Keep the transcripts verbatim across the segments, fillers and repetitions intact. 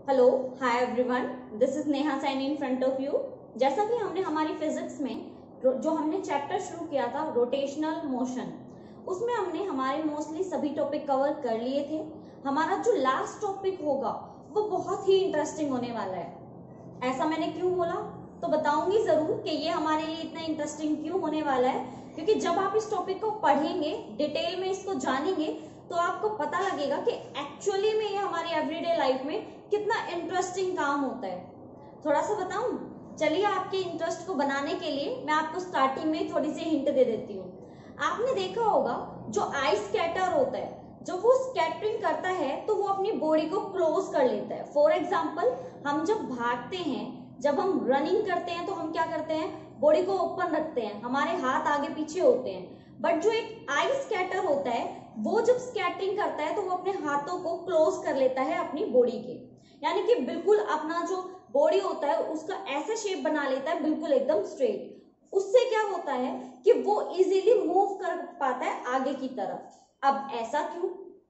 Hello, hi everyone, this is Neha Saini in front of you. जैसा कि हमने हमारी फिजिक्स में जो हमने चैप्टर शुरू किया था रोटेशनल मोशन, उसमें हमने हमारे मोस्टली सभी टॉपिक कवर कर लिए थे। हमारा जो लास्ट टॉपिक होगा वो बहुत ही इंटरेस्टिंग होने वाला है। ऐसा मैंने क्यों बोला तो बताऊंगी जरूर कि ये हमारे लिए इतना इंटरेस्टिंग क्यों होने वाला है, क्योंकि जब आप इस टॉपिक को पढ़ेंगे, डिटेल में इसको जानेंगे, तो आपको पता लगेगा कि एक्चुअली में ये हमारी एवरीडे लाइफ में कितना इंटरेस्टिंग काम होता है। थोड़ा सा बताऊं? चलिए, आपके इंटरेस्ट को बनाने के लिए मैं आपको स्टार्टिंग में थोड़ी सी हिंट दे देती हूँ। आपने देखा होगा जो आई स्कैटर होता है, जब वो स्कैटरिंग करता है तो वो अपनी बॉडी को क्लोज कर लेता है। फॉर एग्जाम्पल, हम जब भागते हैं, जब हम रनिंग करते हैं तो हम क्या करते हैं, बॉडी को ओपन रखते हैं, हमारे हाथ आगे पीछे होते हैं। बट जो एक आई स्कैटर होता है वो जब स्कैटरिंग करता है तो वो अपने हाथों को क्लोज कर लेता है अपनी बॉडी के, यानी कि बिल्कुल अपना जो बॉडी होता है उसका ऐसा शेप बना लेता है, बिल्कुल एकदम स्ट्रेट। उससे क्या होता है कि वो इजीली मूव कर पाता है आगे की तरफ। अब ऐसा क्यों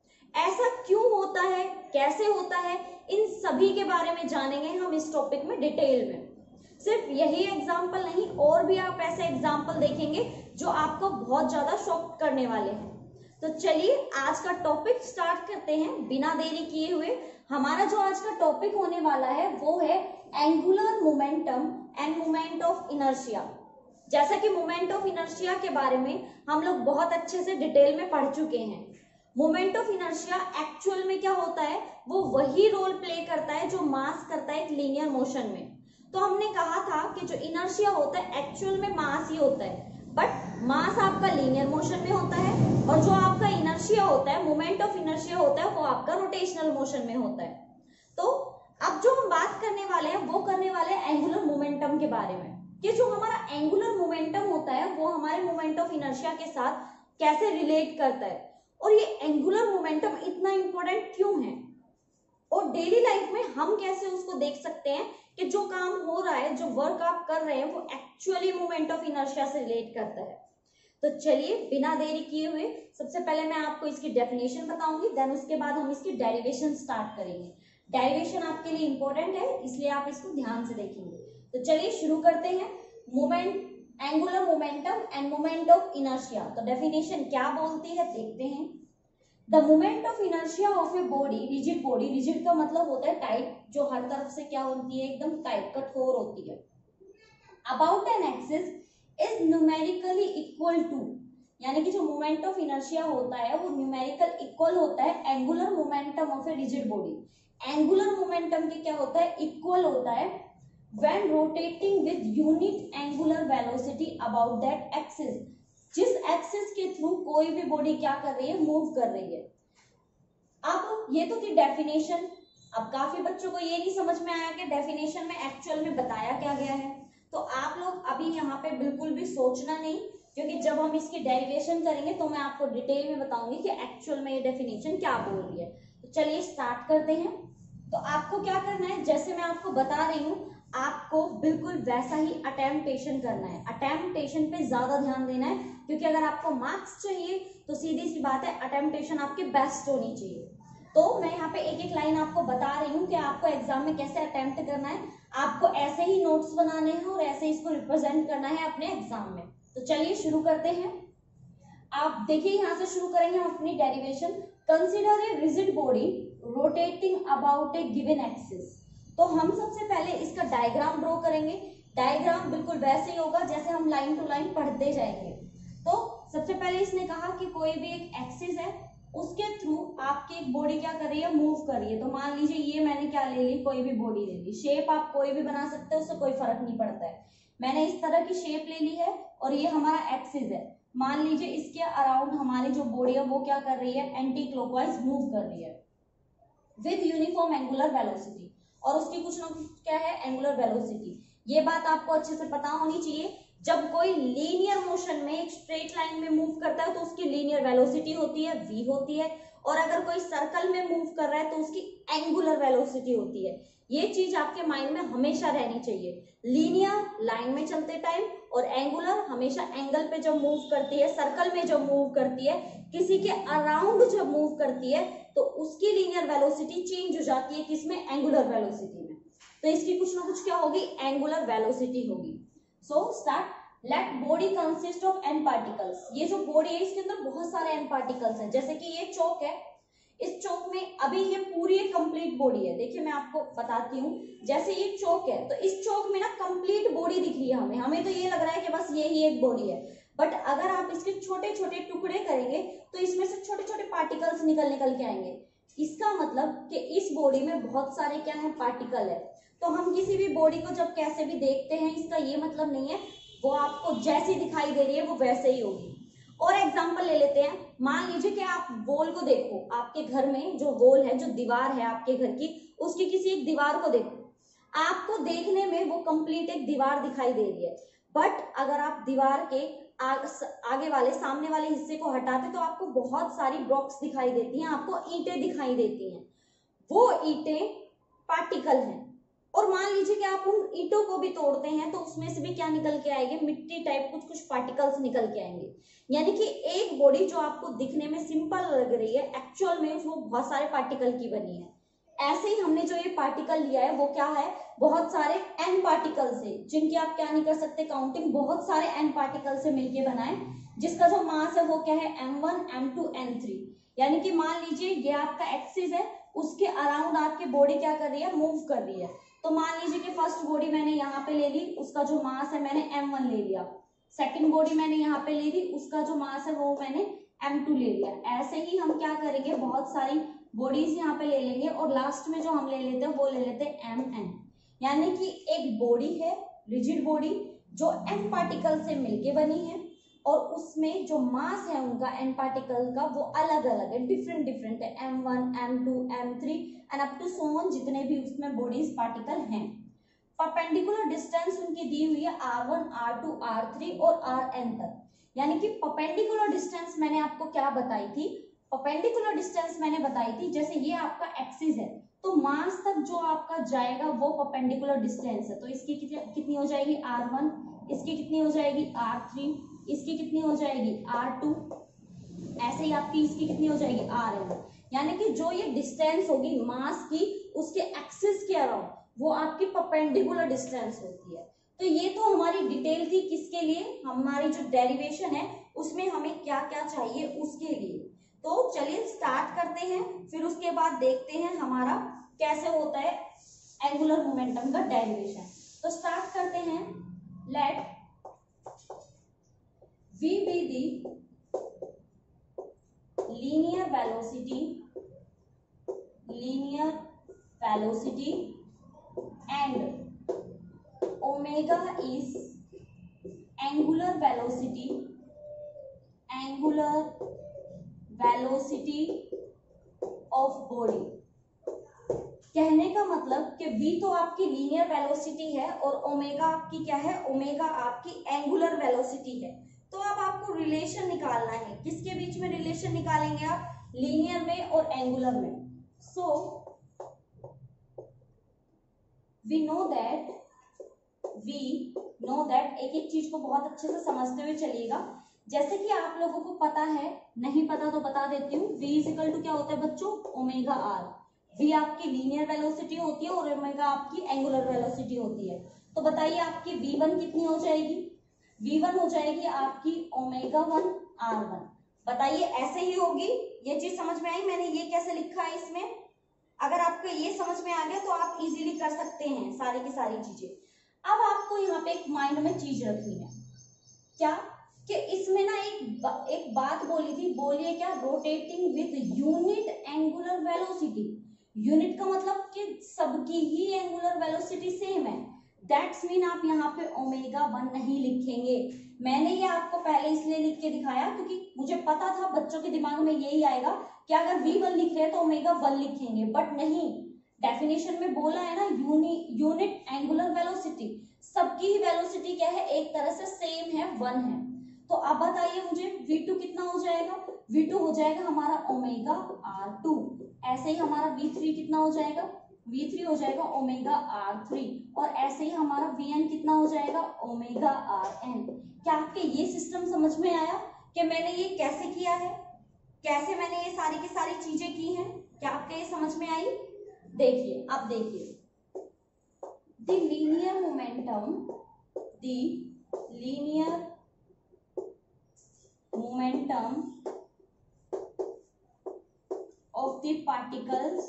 ऐसा क्यों होता है, कैसे होता है, इन सभी के बारे में जानेंगे हम इस टॉपिक में डिटेल में। सिर्फ यही एग्जाम्पल नहीं, और भी आप ऐसे एग्जाम्पल देखेंगे जो आपको बहुत ज्यादा शॉक करने वाले हैं। तो चलिए आज का टॉपिक स्टार्ट करते हैं बिना देरी किए हुए। हमारा जो आज का टॉपिक होने वाला है वो है angular momentum and moment of inertia. जैसा कि मोमेंट ऑफ इनर्शिया के बारे में हम लोग बहुत अच्छे से डिटेल में पढ़ चुके हैं। मोमेंट ऑफ इनर्शिया एक्चुअल में क्या होता है, वो वही रोल प्ले करता है जो मास करता है एक लीनियर मोशन में। तो हमने कहा था कि जो इनर्शिया होता है एक्चुअल में मास ही होता है, बट मास आपका लीनियर मोशन में होता है, और जो आपका इनर्शिया होता है, मोमेंट ऑफ इनर्शिया होता है, वो आपका रोटेशनल मोशन में होता है। तो अब जो हम बात करने वाले हैं वो करने वाले हैं एंगुलर मोमेंटम के बारे में, कि जो हमारा एंगुलर मोमेंटम होता है वो हमारे मोमेंट ऑफ इनर्शिया के साथ कैसे रिलेट करता है, और ये एंगुलर मोमेंटम इतना इंपॉर्टेंट क्यों है, और डेली लाइफ में हम कैसे उसको देख सकते हैं कि जो काम हो रहा है, जो वर्क आप कर रहे हैं, वो एक्चुअली मोमेंट ऑफ इनर्शिया से रिलेट करता है। तो चलिए बिना देरी किए हुए सबसे पहले मैं आपको इसकी डेफिनेशन बताऊंगी, देन उसके बाद हम इसकी डेरिवेशन स्टार्ट करेंगे। डेरिवेशन आपके लिए इंपॉर्टेंट है, इसलिए आप इसको ध्यान से देखेंगे। तो चलिए शुरू करते हैं। Moment angular momentum and moment of inertia. तो डेफिनेशन क्या बोलती है देखते हैं। The moment of inertia of a body, rigid body, rigid का मतलब होता है टाइट, जो हर तरफ से क्या होती है, एकदम टाइट, कठोर होती है, about an axis is numerically equal to, यानी कि जो मोमेंट ऑफ इनर्शिया होता है वो न्यूमेरिकल इक्वल होता है angular momentum of a rigid body. Angular momentum के क्या होता है, इक्वल होता है when rotating with unit angular velocity about that axis, जिस एक्सिस के थ्रू कोई भी बॉडी क्या कर रही है, मूव कर रही है। अब ये तो थी डेफिनेशन। अब काफी बच्चों को ये नहीं समझ में आया कि डेफिनेशन में एक्चुअल में बताया क्या गया है, तो आप लोग अभी यहाँ पे बिल्कुल भी सोचना नहीं, क्योंकि जब हम इसकी डेरिवेशन करेंगे तो मैं आपको डिटेल में बताऊंगी कि एक्चुअल में ये डेफिनेशन क्या बोल रही है। तो चलिए स्टार्ट करते हैं। तो आपको क्या करना है, जैसे मैं आपको बता रही हूँ, आपको बिल्कुल वैसा ही अटेम्प्टेशन करना है। अटेम्प्टेशन पे ज्यादा ध्यान देना है, क्योंकि अगर आपको मार्क्स चाहिए तो सीधी सी बात है, अटेम्प्टेशन आपकी बेस्ट होनी चाहिए। तो मैं यहाँ पे एक एक लाइन आपको बता रही हूँ कि आपको एग्जाम में कैसे अटेम्प्ट करना है। आपको ऐसे ही नोट्स बनाने हैं और ऐसे इसको रिप्रेजेंट करना है अपने एग्जाम में। तो चलिए शुरू करते हैं। आप देखिए, यहाँ से शुरू करेंगे हम अपनी derivation. Consider a rigid body rotating about a given axis. तो हम सबसे पहले इसका डायग्राम ड्रॉ करेंगे। डायग्राम बिल्कुल वैसे ही होगा जैसे हम लाइन टू लाइन पढ़ते जाएंगे। तो सबसे पहले इसने कहा कि कोई भी एक एक्सिस है, उसके थ्रू आपकी एक बॉडी क्या कर रही है, मूव कर रही है। तो मान लीजिए ये मैंने क्या ले ली, कोई भी बॉडी ले ली। शेप आप कोई भी बना सकते हो, उससे कोई फर्क नहीं पड़ता है। मैंने इस तरह की शेप ले ली है और ये हमारा एक्सिस है। मान लीजिए इसके अराउंड हमारी जो बॉडी है वो क्या कर रही है, एंटी क्लॉकवाइज मूव कर रही है विद यूनिफॉर्म एंगुलर वेलोसिटी, और उसकी कुछ ना कुछ क्या है, एंगुलर वेलोसिटी। ये बात आपको अच्छे से पता होनी चाहिए। जब कोई लीनियर मोशन में एक स्ट्रेट लाइन में मूव करता है तो उसकी लीनियर वेलोसिटी होती है, v होती है, और अगर कोई सर्कल में मूव कर रहा है तो उसकी एंगुलर वेलोसिटी होती है। ये चीज आपके माइंड में हमेशा रहनी चाहिए। लीनियर लाइन में चलते टाइम और एंगुलर हमेशा एंगल पे जब मूव करती है, सर्कल में जब मूव करती है, किसी के अराउंड जब मूव करती है तो उसकी लीनियर वेलोसिटी चेंज हो जाती है किसमें, एंगुलर वेलोसिटी में। तो इसकी कुछ ना कुछ क्या होगी, एंगुलर वेलोसिटी होगी। So start. Let body consist of n particles. ये जो बॉडी है इसके अंदर बहुत सारे एन पार्टिकल्स हैं। जैसे कि ये चौक है, इस चौक में अभी ये पूरी एक कंप्लीट बॉडी है। देखिए मैं आपको बताती हूँ, जैसे ये चौक है तो इस चौक में ना कंप्लीट बॉडी दिख रही है हमें हमें तो ये लग रहा है कि बस ये ही एक बॉडी है, बट अगर आप इसके छोटे छोटे टुकड़े करेंगे तो इसमें से छोटे छोटे पार्टिकल्स निकल निकल के आएंगे। इसका मतलब कि इस बॉडी में बहुत सारे क्या है, पार्टिकल है। तो हम किसी भी बॉडी को जब कैसे भी देखते हैं, इसका ये मतलब नहीं है वो आपको जैसी दिखाई दे रही है वो वैसे ही होगी। और एग्जांपल ले लेते हैं, मान लीजिए कि आप वॉल को देखो, आपके घर में जो वॉल है, जो दीवार है आपके घर की, उसकी किसी एक दीवार को देखो, आपको देखने में वो कंप्लीट एक दीवार दिखाई दे रही है, बट अगर आप दीवार के आग, आगे वाले सामने वाले हिस्से को हटाते तो आपको बहुत सारी ब्लॉक्स दिखाई देती हैं, आपको ईंटें दिखाई देती हैं। वो ईंटें पार्टिकल हैं। और मान लीजिए कि आप उन ईंटों को भी तोड़ते हैं तो उसमें से भी क्या निकल के आएंगे, मिट्टी टाइप कुछ कुछ पार्टिकल्स निकल के आएंगे। यानी कि एक बॉडी जो आपको दिखने में सिंपल लग रही है, एक्चुअल में वो बहुत सारे पार्टिकल की बनी है। ऐसे ही हमने जो ये पार्टिकल लिया है वो क्या है, बहुत सारे एन पार्टिकल्स है, जिनकी आप क्या नहीं कर सकते काउंटिंग, बहुत सारे एन पार्टिकल से मिलके बनाए, जिसका जो मास है वो क्या है, m one m two m three. यानी कि मान लीजिए ये आपका एक्सिस है, उसके अराउंड आपकी बॉडी क्या कर रही है, मूव कर रही है। तो मान लीजिए कि फर्स्ट बॉडी मैंने यहाँ पे ले ली, उसका जो मास है मैंने एम वन ले लिया। सेकंड बॉडी मैंने यहाँ पे ले ली, उसका जो मास है वो मैंने एम टू ले लिया। ऐसे ही हम क्या करेंगे, बहुत सारी बॉडीज यहाँ पे ले लेंगे और लास्ट में जो हम ले लेते हैं वो ले लेते हैं एम एन। यानी कि एक बॉडी है, रिजिड बॉडी, जो एन पार्टिकल से मिलके बनी है और उसमें जो मास है उनका एन पार्टिकल का वो अलग अलग है, डिफरेंट डिफरेंट है, m one m two m three and up to so on, जितने भी उसमें बॉडीज पार्टिकल हैं। परपेंडिकुलर डिस्टेंस उनकी दी हुई है r one r two r three और आर एन तक। यानी कि परपेंडिकुलर डिस्टेंस मैंने आपको क्या बताई थी, परपेंडिकुलर डिस्टेंस मैंने बताई थी, जैसे ये आपका एक्सिस है तो मास तक जो आपका जाएगा वो परपेंडिकुलर डिस्टेंस है। तो इसकी कितनी हो जाएगी, आर वन, इसकी कितनी हो जाएगी, आर थ्री, इसकी कितनी हो जाएगी, आर टू, ऐसे ही आपकी इसकी कितनी हो जाएगी, आर एन। यानी कि जो ये डिस्टेंस होगी मास की, उसके एक्सिस के अराउंड, वो आपकी परपेंडिकुलर डिस्टेंस होती है। तो ये तो हमारी डिटेल थी, किसके लिए, हमारी जो डेरिवेशन है उसमें हमें क्या क्या चाहिए उसके लिए। तो चलिए स्टार्ट करते हैं, फिर उसके बाद देखते हैं हमारा कैसे होता है एंगुलर मोमेंटम का डेरिवेशन। तो स्टार्ट करते हैं। Let v be the linear velocity linear velocity and omega is angular velocity angular velocity of body। कहने का मतलब कि v तो आपकी लीनियर वेलोसिटी है और ओमेगा आपकी क्या है, ओमेगा आपकी एंगुलर वेलोसिटी है। तो अब आपको रिलेशन निकालना है, किसके बीच में रिलेशन निकालेंगे आप, लीनियर में और एंगुलर में। So we know that we know that एक एक चीज को बहुत अच्छे से समझते हुए चलिएगा। जैसे कि आप लोगों को पता है, नहीं पता तो बता देती हूँ, v इज इक्वल टू क्या होता है बच्चों, ओमेगा आर। v आपकी लीनियर वेलोसिटी होती है और ओमेगा आपकी एंगुलर वेलोसिटी होती है। तो बताइए आपकी v वन कितनी हो जाएगी, v वन हो जाएगी आपकी ओमेगा वन आर वन। बताइए ऐसे ही होगी, ये चीज समझ में आई, मैंने ये कैसे लिखा है इसमें। अगर आपको ये समझ में आ गया तो आप इजीली कर सकते हैं सारी की सारी चीजें। अब आपको यहाँ पे एक माइंड में चीज रखनी है, क्या कि इसमें ना एक बा, एक बात बोली थी, बोलिए क्या, rotating with unit angular velocity. Unit का मतलब कि सबकी ही एंगुलर वेलोसिटी सेम है। दैट्स मीन आप यहाँ पे ओमेगा वन नहीं लिखेंगे। मैंने ये आपको पहले इसलिए लिख के दिखाया क्योंकि मुझे पता था बच्चों के दिमाग में यही आएगा कि अगर वी वन लिख रहे हैं तो ओमेगा वन लिखेंगे, बट नहीं, डेफिनेशन में बोला है ना यूनि यूनिट एंगुलर वेलोसिटी, सबकी ही वेलोसिटी क्या है, एक तरह से सेम है, वन है। तो अब बताइए मुझे v टू कितना हो जाएगा, वी टू हो जाएगा हमारा ओमेगा आर टू। ऐसे ही हमारा वी थ्री कितना हो जाएगा, वी थ्री हो जाएगा ओमेगा आर थ्री। और ऐसे ही हमारा वी एन कितना हो जाएगा, ओमेगा आर एन। क्या आपके ये सिस्टम समझ में आया कि मैंने ये कैसे किया है, कैसे मैंने ये सारी की सारी चीजें की हैं? क्या आपके ये समझ में आई? देखिए, अब देखिए, the linear momentum, the linear momentum of the particles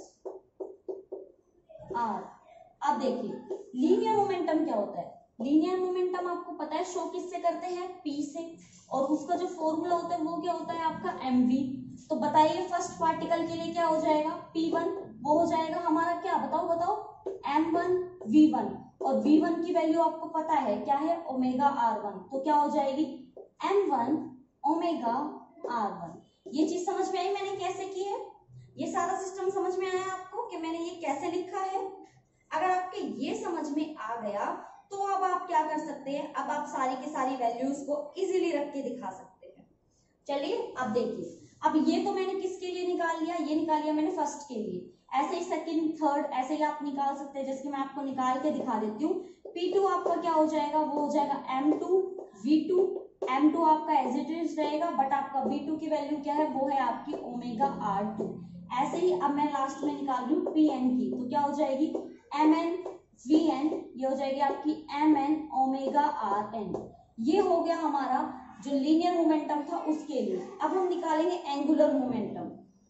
r. अब देखिए लीनियर मोमेंटम क्या होता है। लीनियर मोमेंटम आपको पता है शो किससे करते हैं, पी से, और उसका जो फॉर्मूला होता है वो क्या होता है आपका एम वी। तो बताइए फर्स्ट पार्टिकल के लिए क्या हो जाएगा, पी वन, वो हो जाएगा हमारा क्या, बताओ बताओ, एम वन वी वन। और वी वन की वैल्यू आपको पता है क्या है, ओमेगा आर वन। तो क्या हो जाएगी, m one omega r one. ये चीज समझ में आई मैंने कैसे की है? ये सारा सिस्टम समझ में आया आपको कि मैंने ये कैसे लिखा है? अगर आपके ये समझ में आ गया तो अब आप क्या कर सकते हैं, अब आप सारी की सारी वैल्यूज को इजीली रख के दिखा सकते हैं। चलिए अब देखिए, अब ये तो मैंने किसके लिए निकाल लिया, ये निकाल लिया मैंने फर्स्ट के लिए। ऐसे ही सेकंड, थर्ड ऐसे ही आप निकाल सकते हैं, जैसे मैं आपको निकाल के दिखा देती हूँ। पी टू आपका क्या हो जाएगा, वो हो जाएगा m two v two. M two आपका एज इट इज रहेगा, बट आपका वी टू की वैल्यू क्या है, वो है आपकी ओमेगा आर टू। ऐसे ही अब मैं लास्ट में निकाल रही हूँ पी एन की, तो क्या हो जाएगी, एम एन वी एन, ये हो जाएगी आपकी m n omega r n. ये हो गया हमारा जो लीनियर मोमेंटम था उसके लिए। अब हम निकालेंगे angular momentum.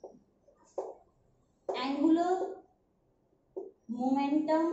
Angular momentum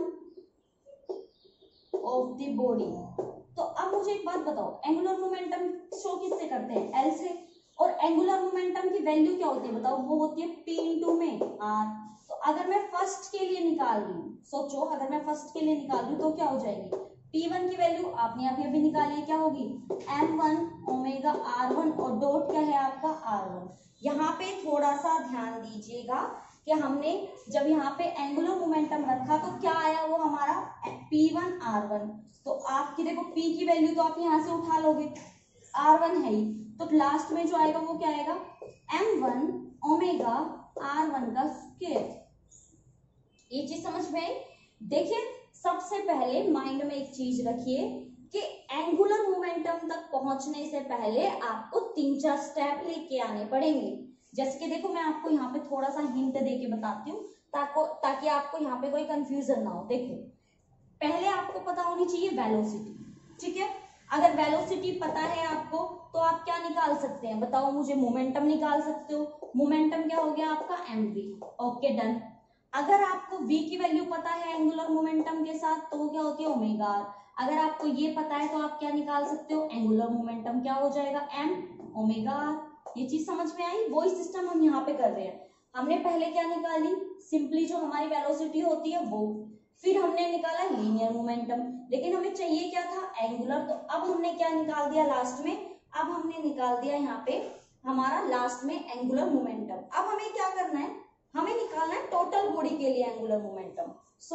of the body. तो अब मुझे एक बात बताओ, एंगुलर मोमेंटम शो किससे करते हैं, एल से। और एंगुलर मोमेंटम की वैल्यू क्या होती है बताओ, वो होती है पी इंटू में आर। तो अगर मैं फर्स्ट के लिए निकाल रही हूँ, सोचो अगर मैं फर्स्ट के लिए निकाल रही हूँ तो क्या हो जाएगी, पी वन की वैल्यू आपने अभी अभी निकाली है, क्या होगी, m one omega r one, और डॉट क्या है आपका आर वन। यहाँ पे थोड़ा सा ध्यान दीजिएगा कि हमने जब यहाँ पे एंगुलर मोमेंटम रखा तो क्या आया, वो हमारा पी वन आर वन। तो आपकी देखो P की वैल्यू तो आप यहाँ से उठा लोगे, आर वन है ही, तो लास्ट में जो आएगा वो क्या आएगा, m one omega r one का स्क्वायर। ये चीज समझ में आई? देखिए सबसे पहले माइंड में एक चीज रखिए कि एंगुलर मोमेंटम तक पहुंचने से पहले आपको तीन चार स्टेप लेके आने पड़ेंगे। जैसे कि देखो मैं आपको यहाँ पे थोड़ा सा हिंट देके बताती हूँ ताकि ताकि आपको यहाँ पे कोई कंफ्यूजन ना हो। देखो पहले आपको पता होनी चाहिए वेलोसिटी, ठीक है। अगर वेलोसिटी पता है आपको तो आप क्या निकाल सकते हैं बताओ मुझे, मोमेंटम निकाल सकते हो। मोमेंटम क्या हो गया आपका एम वी, ओके डन। अगर आपको v की वैल्यू पता है एंगुलर मोमेंटम के साथ तो क्या होती है ओमेगा आर। अगर आपको ये पता है तो आप क्या निकाल सकते हो, एंगुलर मोमेंटम क्या हो जाएगा, m ओमेगा आर। ये चीज समझ में आई? वही सिस्टम हम यहाँ पे कर रहे हैं। हमने पहले क्या निकाली, सिंपली जो हमारी वेलोसिटी होती है वो, फिर हमने निकाला लीनियर मोमेंटम, लेकिन हमें चाहिए क्या था, एंगुलर। तो अब हमने क्या निकाल दिया लास्ट में, अब हमने निकाल दिया यहाँ पे हमारा लास्ट में एंगुलर मोमेंटम। अब हमें क्या करना है, हमें निकालना है टोटल बॉडी के लिए angular momentum. So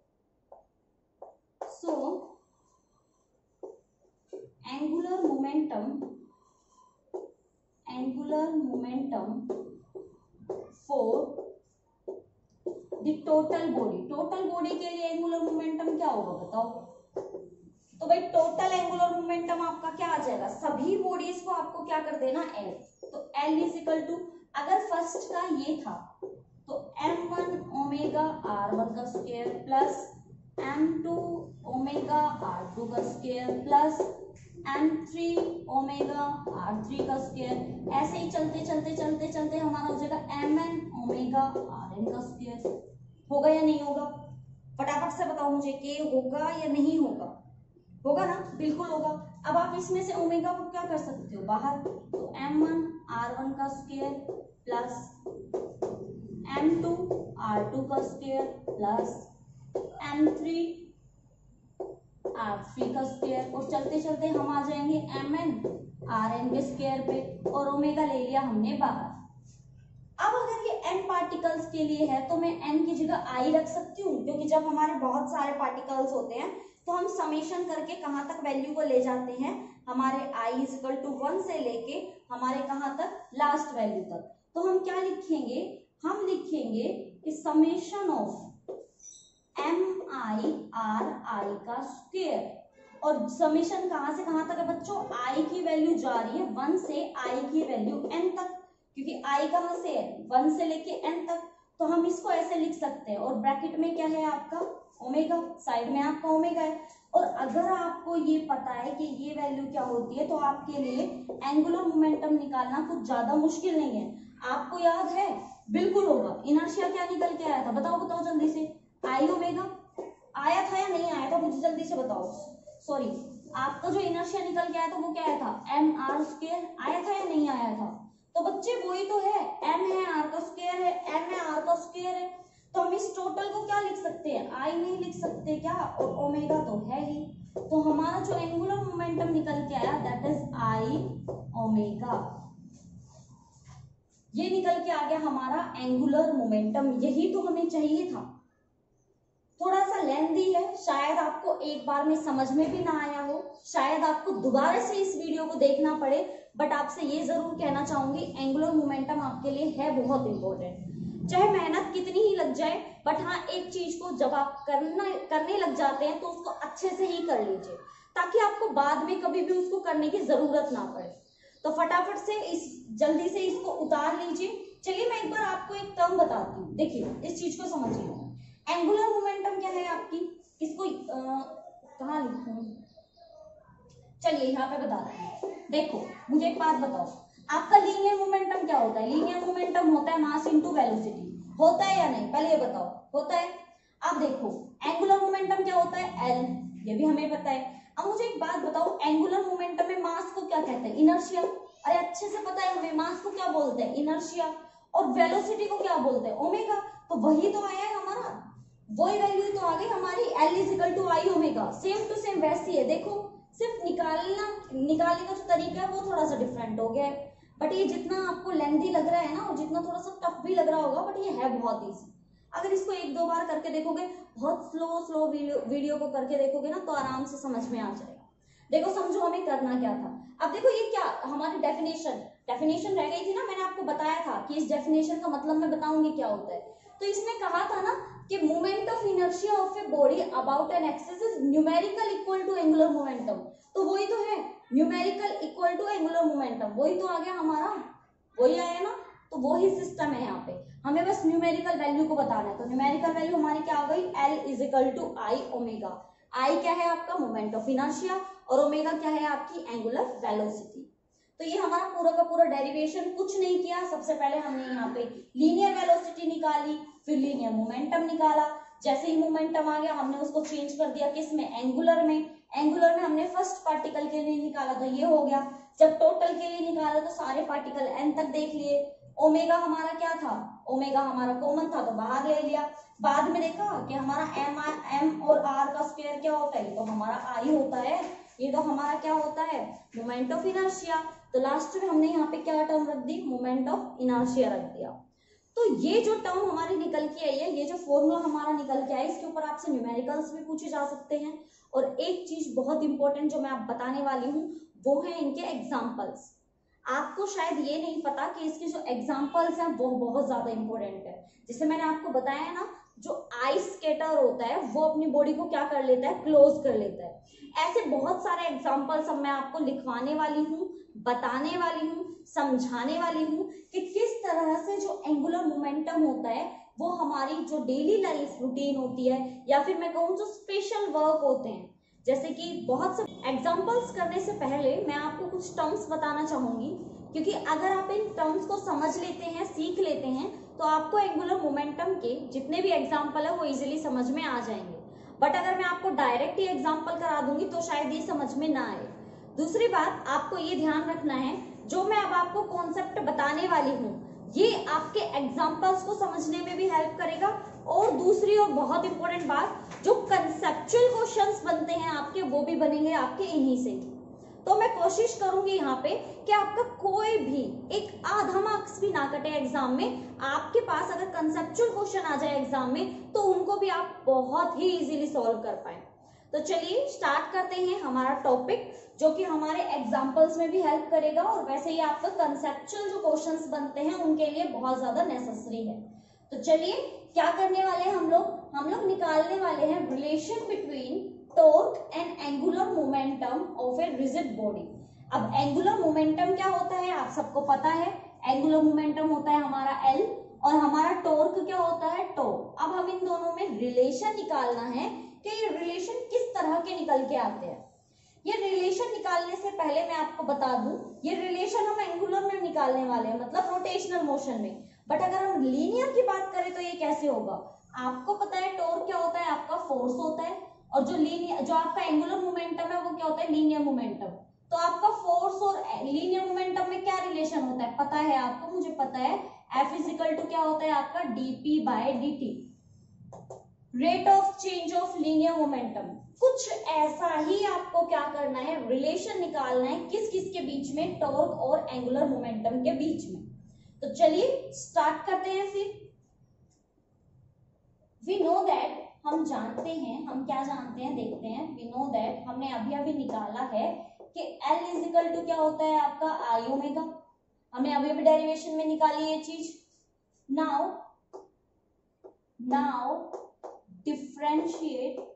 so angular momentum angular momentum for the total body. Total body के लिए एंगुलर मोमेंटम क्या होगा बताओ। तो भाई टोटल एंगुलर मोमेंटम आपका क्या आ जाएगा, सभी बॉडीज को आपको क्या कर देना, एल। तो एल इज इक्वल टू, अगर फर्स्ट का ये था तो m one omega r one का square plus m two omega r two का square plus m three omega r three का स्क्वायर। ऐसे ही चलते चलते चलते चलते हमारा हो जाएगा m n omega r n का स्क्वायर। होगा या नहीं होगा, फटाफट से बताओ मुझे कि होगा या नहीं होगा। होगा ना, बिल्कुल होगा। अब आप इसमें से ओमेगा को क्या कर सकते हो बाहर, तो एम वन आर वन का square plus m two r two का square plus m three r three का स्क्वायर, और चलते चलते हम आ जाएंगे एम एन आर एन के स्क्वायर पे, और ओमेगा ले लिया हमने बाहर। अब अगर ये n पार्टिकल्स के लिए है तो मैं n की जगह i रख सकती हूँ, क्योंकि जब हमारे बहुत सारे पार्टिकल्स होते हैं तो हम समेशन करके कहाँ तक वैल्यू को ले जाते हैं, हमारे i is equal to one से लेके हमारे कहाँ तक, लास्ट वैल्यू तक। तो हम क्या लिखेंगे, हम लिखेंगे कि summation of m i r i का स्क्वायर। और समेशन कहाँ से कहाँ तक है बच्चों, i की वैल्यू जा रही है वन से i की वैल्यू n तक, क्योंकि i कहाँ से है, वन से लेके n तक। तो हम इसको ऐसे लिख सकते हैं, और ब्रैकेट में क्या है आपका ओमेगा, साइड में आपका ओमेगा है। और अगर आपको ये पता है कि ये वैल्यू क्या होती है तो आपके लिए एंगुलर मोमेंटम निकालना कुछ ज्यादा मुश्किल नहीं है। आपको याद है, बिल्कुल होगा, इनर्शिया क्या निकल के आया था, बताओ बताओ जल्दी से, आई ओमेगा आया था या नहीं आया था, मुझे जल्दी से बताओ। सॉरी, आपका जो इनर्शिया निकल के आया था वो क्या आया था, एम आर स्क्वायर आया था या नहीं आया था। तो बच्चे वही तो है, m है r का स्क्वायर है, m है r का स्क्वायर है। तो हम इस टोटल को क्या लिख सकते हैं, i नहीं लिख सकते क्या, और ओमेगा तो है ही। तो हमारा जो एंगुलर मोमेंटम निकल के आया दैट इज i ओमेगा, ये निकल के आ गया हमारा एंगुलर मोमेंटम। यही तो हमें चाहिए था। थोड़ा सा लेंथी है, शायद आपको एक बार में समझ में भी ना आया हो, शायद आपको दोबारा से इस वीडियो को देखना पड़े, बट आपसे ये जरूर कहना चाहूंगी एंगुलर मोमेंटम आपके लिए है बहुत इंपॉर्टेंट। चाहे मेहनत कितनी ही लग जाए, बट हाँ एक चीज को जब आप करना करने लग जाते हैं तो उसको अच्छे से ही कर लीजिए, ताकि आपको बाद में कभी भी उसको करने की जरूरत ना पड़े। तो फटाफट से इस जल्दी से इसको उतार लीजिए। चलिए मैं एक बार आपको एक टर्म बताती हूँ, देखिए इस चीज को समझिए। एंगुलर मोमेंटम क्या है आपकी, इसको कहाँ लिखूं, चलिए यहाँ पे बताते हैं। देखो मुझे एक बात बताओ, आपका लीनियर मोमेंटम क्या होता है, लीनियर मोमेंटम होता है मास इनटू वेलोसिटी, होता है या नहीं, पहले ये बताओ, होता है। अब देखो एंगुलर मोमेंटम क्या होता है, एल, ये भी हमें पता है। अब मुझे एक बात बताओ, एंगुलर मोमेंटम में मास को क्या कहते हैं, इनर्शिया, अरे अच्छे से पता है हमें, मास को क्या बोलते हैं, इनर्शिया, और वेलोसिटी को क्या बोलते हैं, ओमेगा। तो वही तो आया है हमारा, वही वैल्यू तो आ गई हमारी, L is equal to I omega, same to same वैसी है। देखो सिर्फ निकालना निकालने का जो तरीका है वो थोड़ा सा डिफरेंट हो गया है, बट ये जितना आपको लेंथी लग रहा है ना, और जितना थोड़ा सा टफ भी लग रहा होगा, बट ये है बहुत ईजी। अगर इसको एक दो बार करके देखोगे, बहुत स्लो स्लो वीडियो वीडियो को करके देखोगे ना, तो आराम से समझ में आ जाएगा। देखो समझो हमें करना क्या था। अब देखो ये क्या हमारी डेफिनेशन डेफिनेशन रह गई थी ना, मैंने आपको बताया था कि इस डेफिनेशन का मतलब मैं बताऊंगी क्या होता है। तो इसमें कहा था ना कि moment of inertia of a body about an axis is numerical equal to angular momentum. तो वही तो है, numerical equal to angular momentum, वही तो आ गया हमारा, वही आया ना। तो वही सिस्टम है यहाँ पे, हमें बस न्यूमेरिकल वैल्यू को बताना है। तो न्यूमेरिकल वैल्यू हमारी क्या आ गई, L is equal to I omega. I क्या है आपका मोमेंट ऑफ इनर्शिया, और ओमेगा क्या है आपकी एंगुलर वेलोसिटी। तो ये हमारा पूरा का पूरा डेरिवेशन, कुछ नहीं किया। सबसे पहले हमने यहाँ पे लीनियर वेलोसिटी निकाली, फिर लीनियर मोमेंटम निकाला। जैसे ही मोमेंटम आ गया हमने उसको चेंज कर दिया किसमें, एंगुलर में। एंगुलर में हमने फर्स्ट पार्टिकल के लिए निकाला तो ये हो गया। जब टोटल के लिए निकाला तो सारे पार्टिकल एन तक देख लिए। ओमेगा हमारा क्या था, ओमेगा हमारा कॉमन था तो बाहर ले लिया। बाद में देखा कि हमारा एम एम और आर का स्क्वायर क्या होता है, तो हमारा आई होता है। ये तो हमारा क्या होता है, मोमेंट ऑफ इनर्शिया। तो लास्ट में हमने यहाँ पे क्या टर्म रख दी, मोमेंट ऑफ इनर्शिया रख दिया। तो ये जो टर्म हमारी निकल के आई है, ये जो फॉर्मूला हमारा निकल के आया, इसके ऊपर आपसे न्यूमेरिकल्स भी पूछे जा सकते हैं। और एक चीज बहुत इंपॉर्टेंट जो मैं आप बताने वाली हूँ वो है इनके एग्जाम्पल्स। आपको शायद ये नहीं पता कि इसके जो एग्जाम्पल्स हैं वो बहुत ज्यादा इंपॉर्टेंट है। जैसे मैंने आपको बताया है ना, जो आइस स्केटर होता है वो अपनी बॉडी को क्या कर लेता है, क्लोज कर लेता है। ऐसे बहुत सारे एग्जाम्पल्स अब मैं आपको लिखवाने वाली हूँ, बताने वाली हूँ, समझाने वाली हूँ कि किस तरह से जो एंगुलर मोमेंटम होता है वो हमारी जो डेली लाइफ रूटीन होती है, या फिर मैं कहूँ जो स्पेशल वर्क होते हैं। जैसे कि बहुत से एग्जाम्पल्स करने से पहले मैं आपको कुछ टर्म्स बताना चाहूंगी, क्योंकि अगर आप इन टर्म्स को समझ लेते हैं, सीख लेते हैं, तो आपको एंगुलर मोमेंटम के जितने भी एग्जाम्पल है वो इजीली समझ में आ जाएंगे। बट अगर मैं आपको डायरेक्ट ही एग्जाम्पल करा दूंगी तो शायद ये समझ में ना आए। दूसरी बात आपको ये ध्यान रखना है, जो मैं अब आपको कॉन्सेप्ट बताने वाली हूँ ये आपके एग्जाम्पल्स को समझने में भी हेल्प करेगा। और दूसरी और बहुत इंपॉर्टेंट बात, जो कंसेप्चुअल क्वेश्चंस बनते हैं आपके वो भी बनेंगे आपके इन्हीं से। तो मैं कोशिश करूंगी यहाँ पे कि आपका कोई भी एक आधा मार्क्स भी ना कटे एग्जाम में। आपके पास अगर कंसेप्चुअल क्वेश्चन आ जाए एग्जाम में तो उनको भी आप बहुत ही इजीली सॉल्व कर पाए। तो चलिए स्टार्ट करते हैं हमारा टॉपिक, जो कि हमारे एग्जाम्पल्स में भी हेल्प करेगा और वैसे ही आपका कंसेप्चुअल जो क्वेश्चंस बनते हैं उनके लिए बहुत ज्यादा नेसेसरी है। तो चलिए क्या करने वाले हैं हम लोग हम लोग निकालने वाले हैं relation between torque and angular momentum of a rigid body. अब एंगुलर मोमेंटम क्या होता है आप सबको पता है। एंगुलर मोमेंटम होता है हमारा एल और हमारा टॉर्क क्या होता है टो। अब हम इन दोनों में रिलेशन निकालना है कि ये रिलेशन किस तरह के निकल के आते हैं। ये रिलेशन निकालने से पहले मैं आपको बता दूं, ये रिलेशन हम एंगुलर में निकालने वाले हैं, मतलब रोटेशनल मोशन में। बट अगर हम लीनियर की बात करें तो ये कैसे होगा। आपको पता है टॉर्क क्या होता है, आपका फोर्स होता है, और जो लीनियर जो आपका एंगुलर मोमेंटम है वो क्या होता है, लीनियर मोमेंटम। तो आपका फोर्स और लीनियर मोमेंटम में क्या रिलेशन होता है पता है आपको, मुझे पता है। एफ इज इक्वल टू क्या होता है आपका dp by dt, rate of change of linear momentum. कुछ ऐसा ही आपको क्या करना है, रिलेशन निकालना है किस किस के बीच में, टॉर्क और एंगुलर मोमेंटम के बीच में। तो चलिए स्टार्ट करते हैं फिर। वी नो दैट, हम जानते हैं, हम क्या जानते हैं देखते हैं। वी नो दैट, हमने अभी अभी निकाला है कि L इज इक्वल टू क्या होता है आपका आई ओमेगा। हमने अभी अभी डेरिवेशन में निकाली ये चीज। Now now differentiate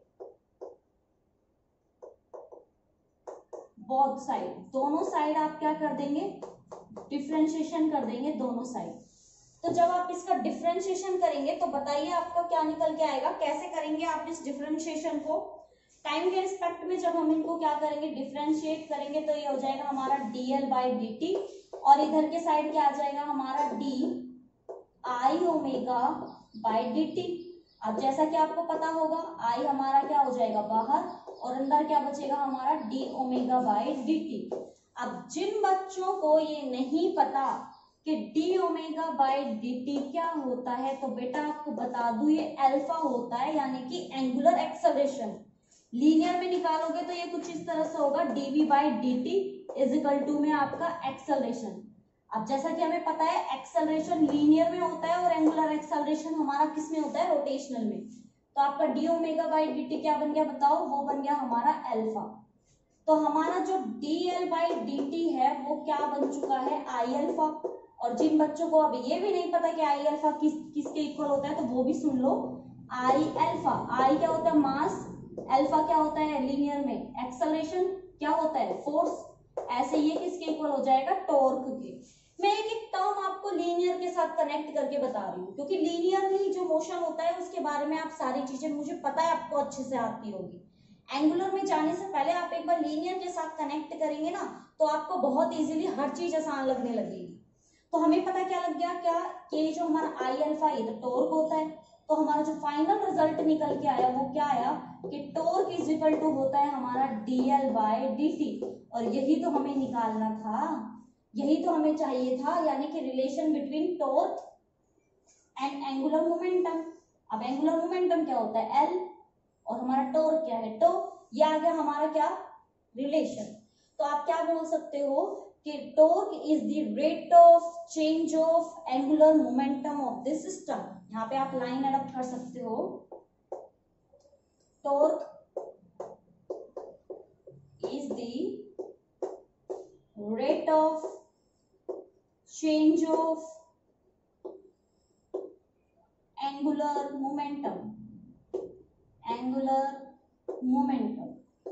both side, दोनों साइड आप क्या कर देंगे, डिफरेंशिएशन कर देंगे दोनों साइड। तो जब आप इसका डिफरेंशिएशन करेंगे तो बताइए आपका क्या निकल के आएगा। कैसे करेंगे आप इस डिफरेंशिएशन को, टाइम के रिस्पेक्ट में जब हम इनको क्या करेंगे, डिफरेंशिएट करेंगे, तो ये हो जाएगा हमारा dl बाई dt, और इधर के साइड क्या आ जाएगा हमारा d i omega by dt। अब जैसा कि आपको पता होगा i हमारा क्या हो जाएगा बाहर, और अंदर क्या बचेगा हमारा d ओमेगा बाई dt। अब जिन बच्चों को ये नहीं पता कि d ओमेगा बाई dt क्या होता है, तो बेटा आपको बता दूं ये अल्फा होता है, यानी कि एंगुलर एक्सेलरेशन। लीनियर में निकालोगे तो ये कुछ इस तरह से होगा, dv by dt is equal to में आपका एक्सेलरेशन। अब जैसा कि हमें पता है एक्सेलरेशन लीनियर में होता है और एंगुलर एक्सेलरेशन हमारा किस में होता है, रोटेशनल में। तो आपका d ओमेगा बाई dt क्या बन गया बताओ, वो बन गया हमारा अल्फा। तो हमारा जो dl बाई dt है वो क्या बन चुका है, आई अल्फा। और जिन बच्चों को अब ये भी नहीं पता कि आई अल्फा किस किसके इक्वल होता है, तो वो भी सुन लो, आई अल्फा, आई क्या होता है मास, अल्फा क्या होता है लीनियर में एक्सेलरेशन, क्या होता है फोर्स। ऐसे ये किसके इक्वल हो जाएगा, टॉर्क के। मैं एक एक टर्म आपको लीनियर के साथ कनेक्ट करके बता रही हूँ, क्योंकि लीनियरली जो मोशन होता है उसके बारे में आप सारी चीजें मुझे पता है आपको अच्छे से आती होगी। एंगुलर में जाने से पहले आप एक बार लीनियर के साथ कनेक्ट करेंगे ना, तो आपको बहुत इजीली हर चीज आसान लगने लगेगी। तो हमें पता क्या लग गया, क्या कि जो हमारा आई अल्फा ये तो टॉर्क होता है। तो हमारा जो फाइनल रिजल्ट निकल के आया वो क्या आया कि टॉर्क इज इक्वल टू होता है हमारा dl बाय dt। और यही तो हमें निकालना था, यही तो हमें चाहिए था, यानी कि relation between torque and angular momentum. अब एंगुलर मोमेंटम क्या होता है L, और हमारा टॉर्क क्या है टो। ये आ गया हमारा क्या रिलेशन। तो आप क्या बोल सकते हो कि torque is the rate of change of angular momentum of this system. यहाँ पे आप लाइन अडॉप्ट कर सकते हो, torque is the rate of change of angular momentum, angular momentum.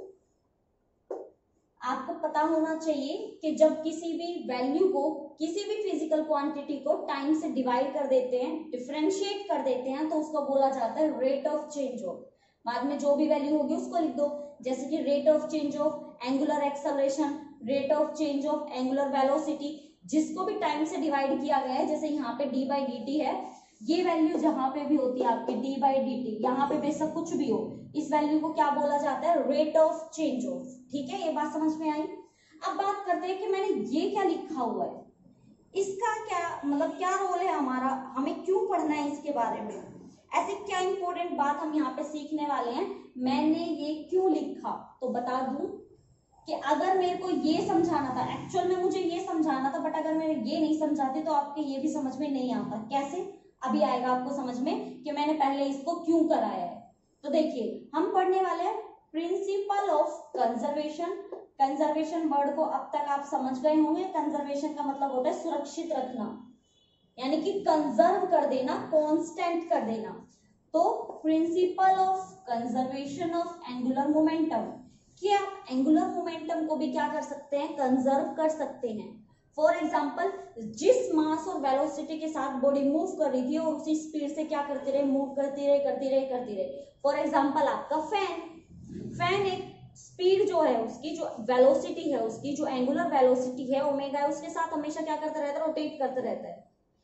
आपको पता होना चाहिए कि जब किसी भी वैल्यू को, किसी भी फिजिकल क्वांटिटी को टाइम से डिवाइड कर देते हैं, डिफरेंशिएट कर देते हैं, तो उसको बोला जाता है रेट ऑफ चेंज ऑफ। बाद में जो भी वैल्यू होगी उसको लिख दो, जैसे कि rate of change of angular acceleration, rate of change of angular velocity, जिसको भी टाइम से डिवाइड किया गया है। जैसे यहाँ पे d बाई डी टी है, ये वैल्यू जहां पे भी होती है आपकी d बाई डी टी, यहाँ पे बेशक कुछ भी हो, इस वैल्यू को क्या बोला जाता है, रेट ऑफ चेंज ऑफ। ठीक है, ये बात समझ में आई। अब बात करते हैं कि मैंने ये क्या लिखा हुआ है, इसका क्या मतलब क्या रोल है हमारा, हमें क्यों पढ़ना है इसके बारे में, ऐसे क्या इंपॉर्टेंट बात हम यहाँ पे सीखने वाले हैं। मैंने ये क्यों लिखा तो बता दूं कि अगर मेरे को ये समझाना था, एक्चुअल में मुझे ये समझाना था, बट अगर मैं ये नहीं समझाती तो आपके ये भी समझ में नहीं आता। कैसे? अभी आएगा आपको समझ में कि मैंने पहले इसको क्यों कराया है। तो देखिए हम पढ़ने वाले हैं principle of conservation. Conservation word को अब तक आप समझ गए होंगे। कंजर्वेशन का मतलब होता है सुरक्षित रखना, यानी कि कंजर्व कर देना, कांस्टेंट कर देना। तो principle of conservation of angular momentum, कि आप एंगुलर मोमेंटम को भी क्या कर सकते हैं, कंजर्व कर सकते हैं। फॉर एग्जाम्पल, जिस मास और वेलोसिटी के साथ बॉडी मूव कर रही थी और उसी स्पीड से क्या करती रहे, मूव करती रहे करती रहे करती रहे। फॉर एग्जाम्पल आपका फैन, फैन एक स्पीड जो है उसकी, जो वेलोसिटी है उसकी, जो एंगुलर वेलोसिटी है ओमेगा है, उसके साथ हमेशा क्या करता रहता है, रोटेट करता रहता है।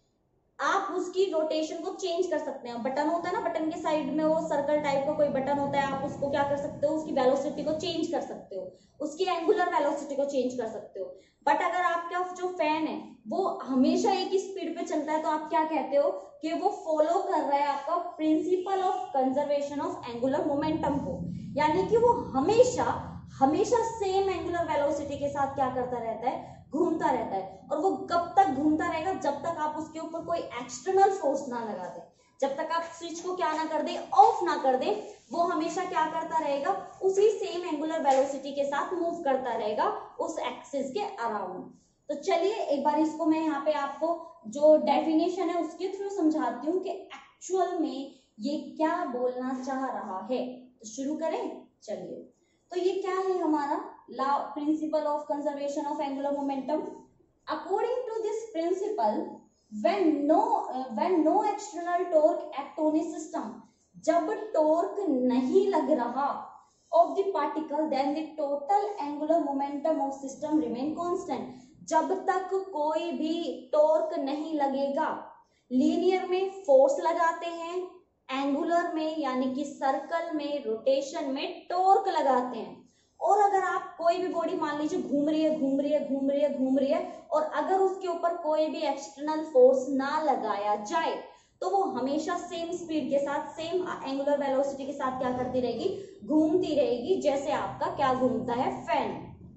आप उसकी रोटेशन को चेंज कर सकते हैं। बटन होता है ना, बटन के साइड में वो सर्कल टाइप का कोई बटन होता है, आप उसको क्या कर सकते हो, उसकी वेलोसिटी को चेंज कर सकते हो, उसकी एंगुलर वेलोसिटी को चेंज कर सकते हो। बट अगर आपका जो फैन है वो हमेशा एक ही स्पीड पे चलता है तो आप क्या कहते हो कि वो फॉलो कर रहा है आपका principle of conservation of angular momentum को, यानी कि वो हमेशा हमेशा सेम एंगुलर वेलोसिटी के साथ क्या करता रहता है, घूमता रहता है। और वो कब तक घूमता रहेगा, जब तक आप उसके ऊपर कोई एक्सटर्नल फोर्स ना लगा दें, जब तक आप स्विच को क्या ना कर दें, ऑफ ना कर दें, वो हमेशा क्या करता रहेगा, उसी सेम एंगुलर वेलोसिटी के साथ मूव करता रहेगा उस एक्सिस के अराउंड। तो चलिए एक बार इसको मैं यहाँ पे आपको जो डेफिनेशन है उसके थ्रू समझाती हूँ कि एक्चुअल में ये क्या बोलना चाह रहा है। तो शुरू करें, चलिए। तो ये क्या है हमारा law, principle of conservation of angular momentum. According to this principle, when no uh, when no external torque act on a system, जब टॉर्क नहीं लग रहा of the particle, then the total angular momentum of system remain constant। जब तक कोई भी torque नहीं लगेगा, लीनियर में फोर्स लगाते हैं, एंगुलर में यानी कि सर्कल में, रोटेशन में टॉर्क लगाते हैं। और अगर आप कोई भी बॉडी मान लीजिए घूम रही है घूम रही है घूम रही है घूम रही है और अगर उसके ऊपर कोई भी एक्सटर्नल फोर्स ना लगाया जाए तो वो हमेशा सेम स्पीड के साथ, सेम एंगुलर वेलोसिटी के साथ क्या करती रहेगी, घूमती रहेगी, जैसे आपका क्या घूमता है, फैन।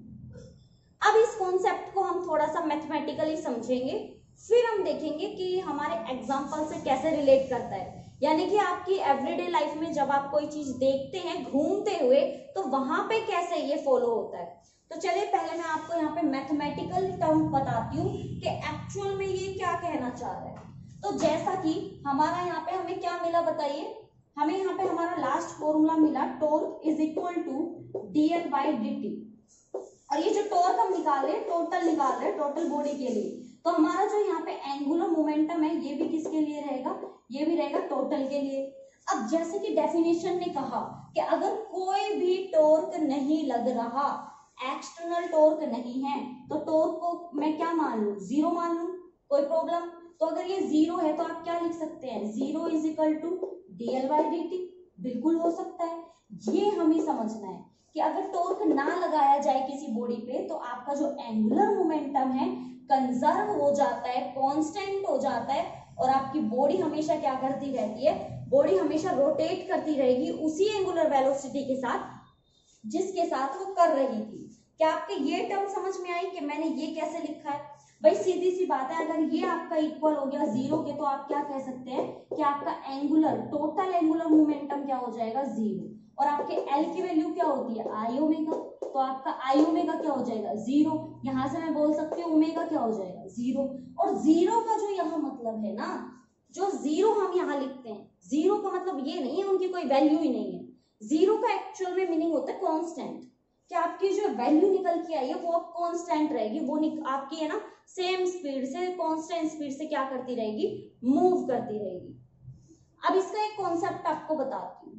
अब इस कॉन्सेप्ट को हम थोड़ा सा मैथमेटिकली समझेंगे, फिर हम देखेंगे कि हमारे एग्जाम्पल से कैसे रिलेट करता है। यानी कि आपकी एवरीडे लाइफ में जब आप कोई चीज देखते हैं घूमते हुए तो वहां पे कैसे ये फॉलो होता है। तो चलिए पहले मैं आपको यहाँ पे मैथमेटिकल टर्म बताती हूँ कि एक्चुअल में ये क्या कहना चाह रहा है। तो जैसा कि हमारा यहाँ पे हमें क्या मिला बताइए, हमें यहाँ पे हमारा लास्ट फॉर्मूला मिला, torque is equal to d l by d t. और ये जो टॉर्क हम निकाल रहे हैं, टोटल निकाल रहे हैं, टोटल बॉडी के लिए। तो हमारा जो यहाँ पे एंगुलर मोमेंटम है ये भी किसके लिए रहेगा, ये भी रहेगा टोटल के लिए। अब जैसे कि डेफिनेशन ने कहा कि अगर कोई भी टॉर्क नहीं लग रहा, एक्सटर्नल टॉर्क नहीं है, तो टॉर्क को मैं क्या मान लूं, जीरो मान लूं, कोई प्रॉब्लम। तो अगर ये जीरो है तो आप क्या लिख सकते हैं, zero is equal to d l by d t, बिल्कुल हो सकता है। ये हमें समझना है कि अगर टॉर्क ना लगाया जाए किसी बॉडी पे तो आपका जो एंगुलर मोमेंटम है कंजर्व हो जाता है, कांस्टेंट हो जाता है और आपकी बॉडी हमेशा क्या करती रहती है, बॉडी हमेशा रोटेट करती रहेगी उसी एंगुलर वेलोसिटी के साथ जिसके साथ वो कर रही थी। क्या आपके ये टर्म समझ में आई कि मैंने ये कैसे लिखा है? भाई सीधी सी बात है, अगर ये आपका इक्वल हो गया जीरो के तो आप क्या कह सकते हैं कि आपका एंगुलर, टोटल एंगुलर मोमेंटम क्या हो जाएगा, जीरो। और आपके एल की वैल्यू क्या होती है, आई ओमेगा, तो आपका आई ओमेगा क्या हो जाएगा, जीरो। यहां से मैं बोल सकती हूँ ओमेगा क्या हो जाएगा, जीरो। और जीरो का जो यहाँ मतलब है ना, जो जीरो हम यहाँ लिखते हैं, जीरो का मतलब ये नहीं है उनकी कोई वैल्यू ही नहीं है। जीरो का एक्चुअल में मीनिंग होता है कांस्टेंट, कि आपकी जो वैल्यू निकल के आई है वो अब कांस्टेंट रहेगी, वो आपकी है ना सेम स्पीड से, कांस्टेंट स्पीड से क्या करती रहेगी, मूव करती रहेगी। अब इसका एक कॉन्सेप्ट आपको बताती हूँ।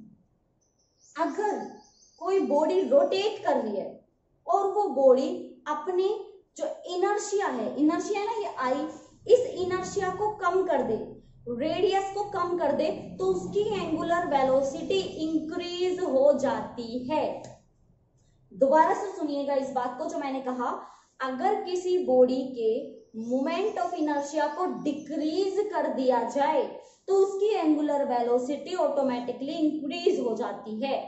अगर कोई बॉडी रोटेट कर रही है और वो बॉडी अपनी जो इनर्शिया है, इनर्शिया ना ये आई, इस इनर्शिया को कम कर दे, रेडियस को कम कर दे, तो उसकी एंगुलर वेलोसिटी इंक्रीज हो जाती है। दोबारा से सुनिएगा इस बात को जो मैंने कहा, अगर किसी बॉडी के मोमेंट ऑफ इनर्शिया को डिक्रीज कर दिया जाए तो उसकी एंगुलर वेलोसिटी ऑटोमेटिकली इंक्रीज हो जाती है।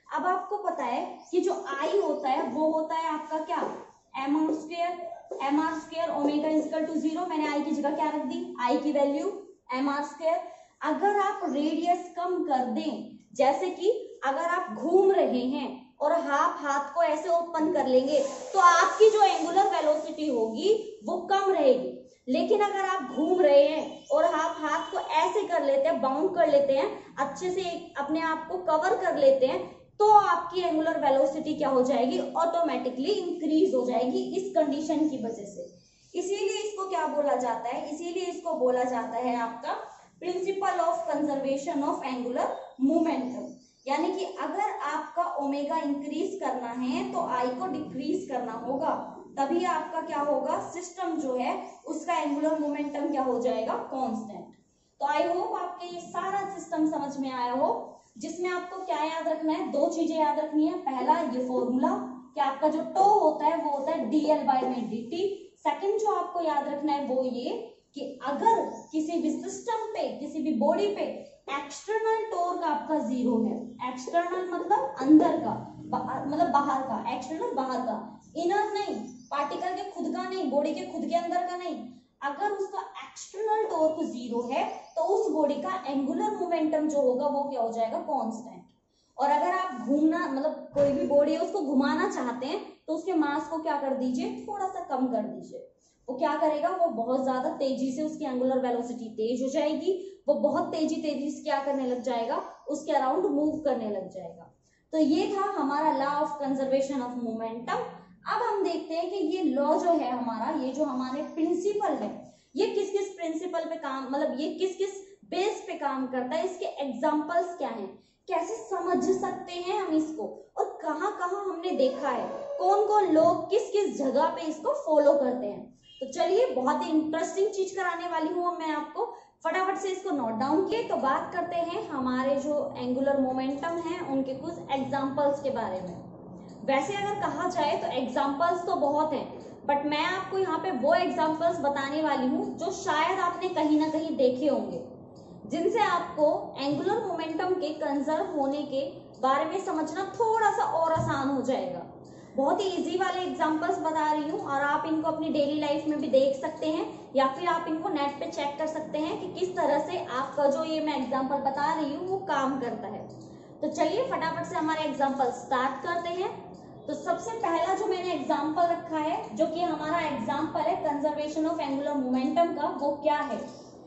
अब आपको पता है कि जो आई होता है वो होता है आपका क्या, m r square, m r square omega is equal to zero. मैंने आई की जगह क्या रख दी, आई की वैल्यू एम आर स्क्वायर। अगर आप रेडियस कम कर दें, जैसे कि अगर आप घूम रहे हैं और आप हाथ को ऐसे ओपन कर लेंगे तो आपकी जो एंगुलर वेलोसिटी होगी वो कम रहेगी। लेकिन अगर आप घूम रहे हैं और आप हाथ को ऐसे कर लेते हैं, बाउंड कर लेते हैं, अच्छे से अपने आप को कवर कर लेते हैं, तो आपकी एंगुलर वेलोसिटी क्या हो जाएगी, ऑटोमेटिकली इंक्रीज हो जाएगी इस कंडीशन की वजह से। इसीलिए इसको क्या बोला जाता है, इसीलिए इसको बोला जाता है आपका principle of conservation of angular momentum. यानी कि अगर आपका ओमेगा इंक्रीज करना है तो आई को डिक्रीज करना होगा, तभी आपका क्या होगा, सिस्टम जो है उसका एंगुलर मोमेंटम क्या हो जाएगा, कांस्टेंट। तो आई होप आपके ये सारा सिस्टम समझ में आया हो, जिसमें आपको क्या याद रखना है, दो चीजें याद रखनी है। पहला ये फॉर्मूला कि आपका जो टो होता है वो होता है डीएल बाय में डीटी। सेकंड जो आपको याद रखना है वो ये कि अगर किसी भी सिस्टम पे, किसी भी बॉडी पे एक्सटर्नल टॉर्क आपका जीरो है, एक्सटर्नल मतलब अंदर का, मतलब बाहर का, एक्सटर्नल बाहर का, इनर नहीं, पार्टिकल के खुद का नहीं, बॉडी के खुद के अंदर का नहीं, अगर उसका एक्सटर्नल टॉर्क जीरो है तो उस बॉडी का एंगुलर मोमेंटम जो होगा वो क्या हो जाएगा, कांस्टेंट। और अगर आप घूमना मतलब कोई भी बॉडी है उसको घुमाना चाहते हैं तो उसके मास को क्या कर दीजिए, थोड़ा सा कम कर दीजिए। वो क्या करेगा, वो बहुत ज्यादा तेजी से, उसकी एंगुलर वेलोसिटी तेज हो जाएगी, वो बहुत तेजी तेजी से क्या करने लग जाएगा, उसके अराउंड मूव करने लग जाएगा। तो ये था हमारा law of conservation of momentum. अब हम देखते हैं कि ये लॉ जो है हमारा, ये जो हमारे प्रिंसिपल है, ये किस किस प्रिंसिपल पे काम, मतलब ये किस किस बेस पे काम करता है, इसके एग्जांपल्स क्या हैं, कैसे समझ सकते हैं हम इसको, और कहाँ कहाँ हमने देखा है, कौन कौन लोग किस किस जगह पे इसको फॉलो करते हैं। तो चलिए, बहुत ही इंटरेस्टिंग चीज कराने वाली हूँ मैं आपको, फटाफट से इसको नोट डाउन किए। तो बात करते हैं हमारे जो एंगुलर मोमेंटम है उनके कुछ एग्जांपल्स के बारे में। वैसे अगर कहा जाए तो एग्जांपल्स तो बहुत हैं, बट मैं आपको यहाँ पे वो एग्जांपल्स बताने वाली हूँ जो शायद आपने कहीं ना कहीं देखे होंगे, जिनसे आपको एंगुलर मोमेंटम के कंजर्व होने के बारे में समझना थोड़ा सा और आसान हो जाएगा। बहुत ही इजी वाले एग्जांपल्स बता रही हूँ और आप इनको अपनी डेली लाइफ में भी देख सकते हैं, या फिर आप इनको नेट पे चेक कर सकते हैं कि किस तरह से आपका जो ये मैं एग्जांपल बता रही हूँ वो काम करता है। तो चलिए फटाफट से हमारे एग्जांपल स्टार्ट करते हैं। तो सबसे पहला जो मैंने एग्जांपल रखा है, जो कि हमारा एग्जांपल है कंजर्वेशन ऑफ एंगुलर मोमेंटम का, वो क्या है,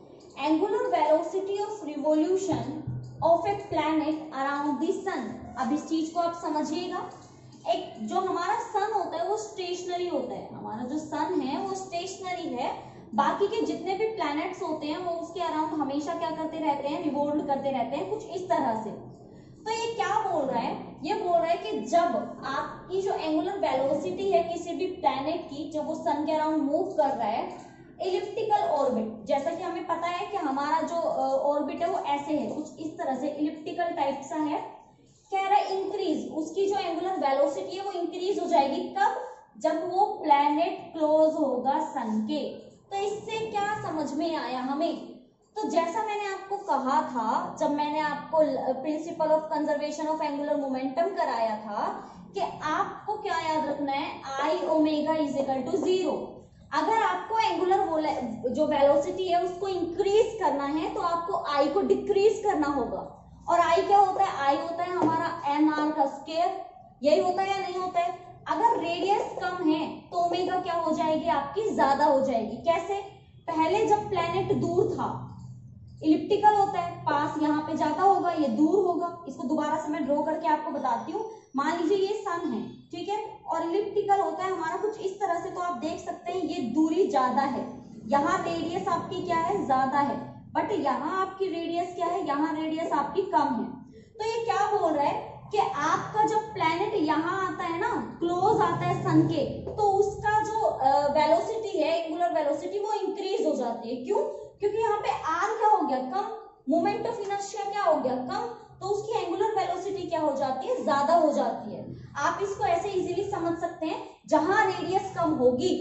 angular velocity of revolution of a planet around the sun. अब इस चीज को आप समझिएगा, एक जो हमारा सन होता है वो स्टेशनरी होता है, हमारा जो सन है वो स्टेशनरी है, बाकी के जितने भी प्लैनेट्स होते हैं वो उसके अराउंड हमेशा क्या करते रहते हैं, रिवॉल्व करते रहते हैं, कुछ इस तरह से। तो ये क्या बोल रहा है, ये बोल रहा है कि जब आपकी जो एंगुलर वेलोसिटी है किसी भी प्लैनेट की, जब वो सन के अराउंड मूव कर रहा है इलिप्टिकल ऑर्बिट, जैसा कि हमें पता है कि हमारा जो ऑर्बिट है वो ऐसे है, कुछ इस तरह से इलिप्टिकल टाइप सा है, कह रहा है इंक्रीज, उसकी जो एंगुलर वेलोसिटी है वो इंक्रीज हो जाएगी। कब, जब वो प्लैनेट क्लोज होगा सन के। तो इससे क्या समझ में आया हमें, तो जैसा मैंने आपको कहा था जब मैंने आपको principle of conservation of angular momentum कराया था, कि आपको क्या याद रखना है, I omega is equal to zero. अगर आपको एंगुलर जो वेलोसिटी है उसको इंक्रीज करना है तो आपको आई को डिक्रीज करना होगा। और आई क्या होता है, आई होता है हमारा एम आर का स्क्वायर, यही होता है या नहीं होता है। अगर रेडियस कम है तो ओमेगा क्या हो जाएगी, आपकी ज्यादा हो जाएगी। कैसे, पहले जब प्लेनेट दूर था, इलिप्टिकल होता है, पास यहाँ पे ज्यादा होगा, ये दूर होगा। इसको दोबारा से मैं ड्रॉ करके आपको बताती हूँ। मान लीजिए ये सन है, ठीक है, और इलिप्टिकल होता है हमारा कुछ इस तरह से। तो आप देख सकते हैं ये दूरी ज्यादा है, यहाँ रेडियस आपकी क्या है, ज्यादा है, बट यहाँ आपकी रेडियस क्या है, यहाँ रेडियस आपकी कम है। तो ये क्या बोल रहा है कि आपका जब प्लैनेट यहाँ आता है ना, क्लोज आता है सन के, तो उसका जो वेलोसिटी है, एंगुलर वेलोसिटी, वो इंक्रीज हो जाती है। क्यों, क्योंकि यहाँ पे आर क्या हो गया, कम, मोमेंट ऑफ इनर्शिया क्या हो गया, कम, तो उसकी एंगुलर वेलोसिटी क्या हो जाती है, ज्यादा हो जाती है। आप इसको ऐसे इजीली समझ सकते हैं, जहां रेडियस कम होगी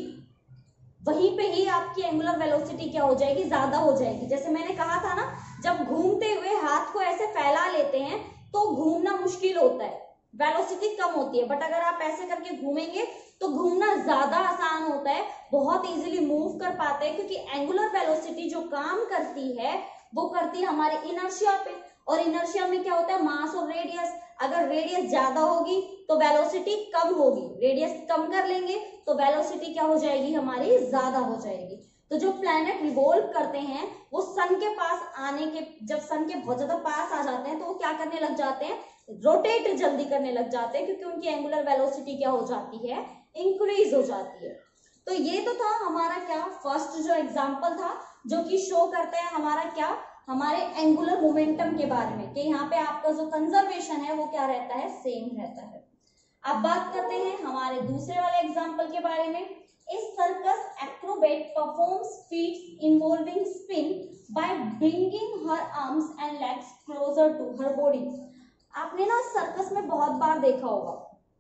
वहीं पे ही आपकी एंगुलर वेलोसिटी क्या हो जाएगी, ज्यादा हो जाएगी। जैसे मैंने कहा था ना, जब घूमते हुए हाथ को ऐसे फैला लेते हैं तो घूमना मुश्किल होता है, वेलोसिटी कम होती है, बट अगर आप ऐसे करके घूमेंगे तो घूमना ज्यादा आसान होता है, बहुत इजीली मूव कर पाते हैं, क्योंकि एंगुलर वेलोसिटी जो काम करती है वो करती है हमारे इनर्शिया पे, और इनर्शिया में क्या होता है, मास और रेडियस। अगर रेडियस ज्यादा होगी तो वेलोसिटी कम होगी, रेडियस कम कर लेंगे तो वेलोसिटी क्या हो जाएगी, हमारी ज्यादा हो जाएगी। तो जो प्लैनेट रिवॉल्व करते हैं वो सन के पास आने के, जब सन के बहुत ज्यादा पास आ जाते हैं तो वो क्या करने लग जाते हैं, रोटेट जल्दी करने लग जाते हैं, क्योंकि उनकी एंगुलर वेलोसिटी क्या हो जाती है, इंक्रीज हो जाती है। तो ये तो था हमारा क्या फर्स्ट जो एग्जांपल था, जो कि शो करता है हमारा क्या, हमारे एंगुलर मोमेंटम के बारे में, कि यहाँ पे आपका जो कंजर्वेशन है वो क्या रहता है, सेम रहता है। अब बात करते हैं हमारे दूसरे वाले एग्जांपल के बारे में। A circus acrobat performs feats involving spin by bringing her arms and legs closer to her body. आपने ना सर्कस में बहुत बार देखा होगा,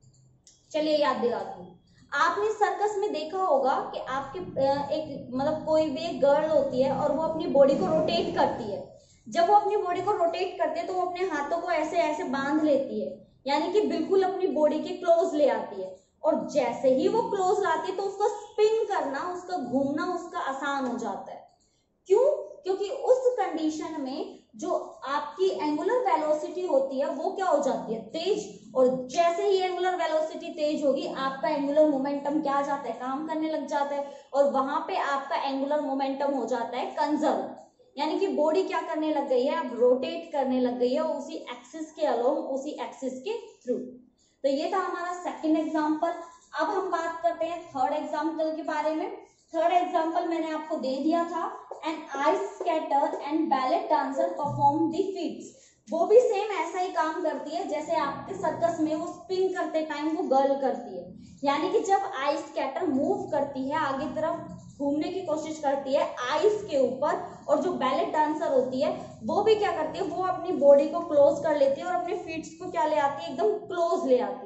चलिए याद दिलाती हूँ। आपने सर्कस में देखा होगा कि आपके एक मतलब कोई भी एक गर्ल होती है और वो अपनी बॉडी को रोटेट करती है। जब वो अपनी बॉडी को रोटेट करती है तो वो अपने हाथों को ऐसे ऐसे बांध लेती है, यानी कि बिल्कुल अपनी बॉडी के क्लोज ले आती है, और जैसे ही वो क्लोज लाती है तो उसका स्पिन करना, उसका घूमना उसका आसान हो जाता है। क्यों? क्योंकि उस कंडीशन में जो आपकी एंगुलर वेलोसिटी होती है वो क्या हो जाती है, तेज, और जैसे ही एंगुलर वेलोसिटी तेज होगी आपका एंगुलर मोमेंटम क्या आ जाता है, काम करने लग जाता है, और वहां पे आपका एंगुलर मोमेंटम हो जाता है कंजर्व, यानी कि बॉडी क्या करने लग गई है, अब रोटेट करने लग गई है उसी एक्सिस के अलोंग, उसी एक्सिस के थ्रू। तो ये था हमारा सेकंड एग्जांपल। अब हम बात करते हैं थर्ड एग्जांपल के बारे में। थर्ड एग्जांपल मैंने आपको दे दिया था, an ice skater and ballet dancer perform the feats. वो भी सेम ऐसा ही काम करती है जैसे आपके सर्कस में वो स्पिन करते टाइम वो गर्ल करती है, यानी कि जब आइस स्केटर मूव करती है आगे तरफ घूमने की कोशिश करती है आइस के ऊपर, और जो बैलेट डांसर होती है वो भी क्या करती है, वो अपनी बॉडी को क्लोज कर लेती है और अपने फीट्स को क्या ले आती है, एकदम क्लोज ले आती है।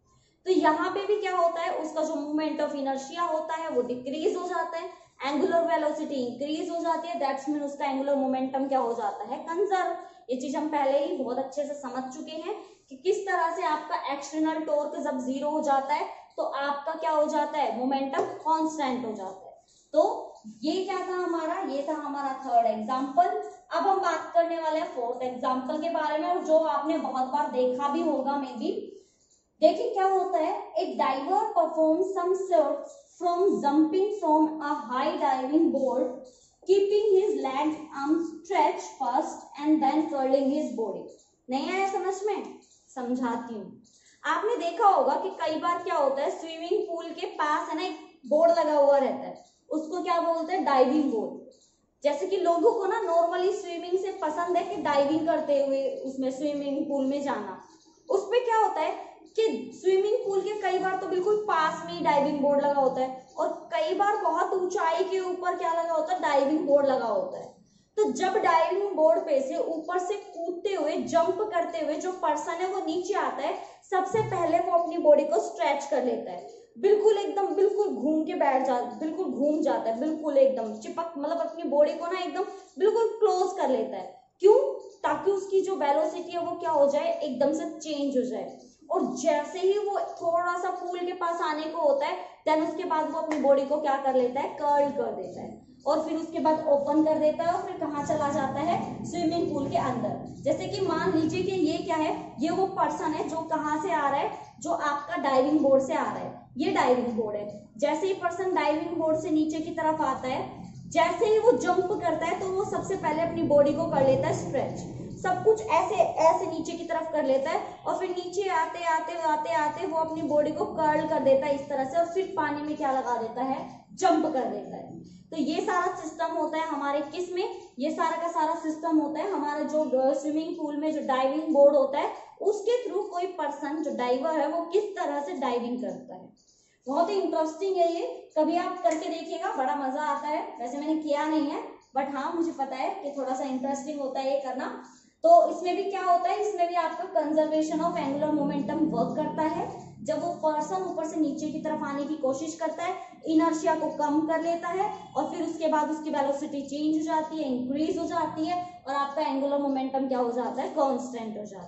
तो यहाँ पे भी क्या होता है, उसका जो मूवमेंट ऑफ इनर्शिया होता है वो डिक्रीज हो जाता है, एंगुलर वेलोसिटी इंक्रीज हो जाती है, दैट्स मीन उसका एंगुलर मोमेंटम क्या हो जाता है, कंजर्व। ये चीज हम पहले ही बहुत अच्छे से समझ चुके हैं कि किस तरह से आपका एक्सटर्नल टॉर्क जब जीरो हो जाता है तो आपका क्या हो जाता है, मोमेंटम कांस्टेंट हो जाता है। तो ये क्या था हमारा, ये था हमारा थर्ड एग्जांपल। अब हम बात करने वाले हैं फोर्थ एग्जांपल के बारे में, और जो आपने बहुत बार देखा भी होगा मे बी। देखिए क्या होता है, एक diver perform some shots from jumping from a high diving board, keeping his legs arms stretch first and then curling his body. नहीं आया समझ में? समझाती हूँ। आपने देखा होगा कि कई बार क्या होता है, स्विमिंग पूल के पास है ना एक बोर्ड लगा हुआ रहता है, उसको क्या बोलते हैं, डाइविंग बोर्ड। जैसे कि लोगों को ना नॉर्मली स्विमिंग से पसंद है कि डाइविंग करते हुए उसमें स्विमिंग पूल में जाना। उसमें क्या होता है कि स्विमिंग पूल के कई बार तो बिल्कुल पास में ही डाइविंग बोर्ड लगा होता है, और कई बार बहुत ऊंचाई के ऊपर क्या लगा होता है, डाइविंग बोर्ड लगा होता है। तो जब डाइविंग बोर्ड पे से ऊपर से कूदते हुए, जंप करते हुए जो पर्सन है वो नीचे आता है, सबसे पहले वो अपनी बॉडी को स्ट्रेच कर लेता है, बिल्कुल एकदम बिल्कुल घूम के बैठ जाता, बिल्कुल घूम जाता है, बिल्कुल एकदम चिपक, मतलब अपनी बॉडी को ना एकदम बिल्कुल क्लोज कर लेता है। क्यों? ताकि उसकी जो वेलोसिटी है वो क्या हो जाए, एकदम से चेंज हो जाए। और जैसे ही वो थोड़ा सा पूल के पास आने को होता है, देन उसके बाद वो अपनी बॉडी को क्या कर लेता है, कर्ल कर देता है, और फिर उसके बाद ओपन कर देता है, और फिर कहाँ चला जाता है, स्विमिंग पूल के अंदर। जैसे कि मान लीजिए कि ये क्या है, ये वो पर्सन है जो कहाँ से आ रहा है, जो आपका डाइविंग बोर्ड से आ रहा है, ये डाइविंग बोर्ड है। जैसे ही पर्सन डाइविंग बोर्ड से नीचे की तरफ आता है, जैसे ही वो जंप करता है तो वो सबसे पहले अपनी बॉडी को कर लेता है स्ट्रेच, सब कुछ ऐसे ऐसे नीचे की तरफ कर लेता है, और फिर नीचे आते आते आते आते वो अपनी बॉडी को कर्ल कर देता है इस तरह से, और फिर पानी में क्या लगा देता है, जंप कर देता है। तो ये सारा सिस्टम होता है हमारे किस में, ये सारा का सारा सिस्टम होता है हमारे जो स्विमिंग पूल में जो डाइविंग बोर्ड होता है, उसके थ्रू कोई पर्सन जो डाइवर है वो किस तरह से डाइविंग करता है। बहुत ही इंटरेस्टिंग है ये, कभी आप करके देखिएगा, बड़ा मजा आता है। वैसे मैंने किया नहीं है, बट हाँ मुझे पता है कि थोड़ा सा इंटरेस्टिंग होता है ये करना। तो इसमें भी क्या होता है, इसमें भी आपका conservation of angular momentum work करता है। जब वो पर्सन ऊपर से नीचे की तरफ आने की कोशिश करता है, इनर्शिया को कम कर लेता है, और फिर उसके बाद उसकी वेलोसिटी चेंज हो जाती है, इंक्रीज हो जाती है, और आपका एंगुलर मोमेंटम क्या हो जाता है, कांस्टेंट हो जाता है।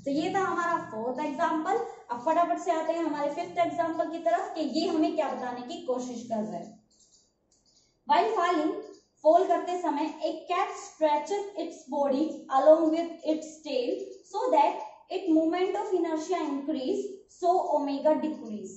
तो ये था हमारा फोर्थ एग्जाम्पल। अब फटाफट से आते हैं हमारे फिफ्थ एग्जाम्पल की तरफ कि ये हमें क्या बताने की कोशिश कर रहे हैं। While falling, fall करते समय एक cat stretches its body along with its tail so that its moment of inertia increase, so omega decrease।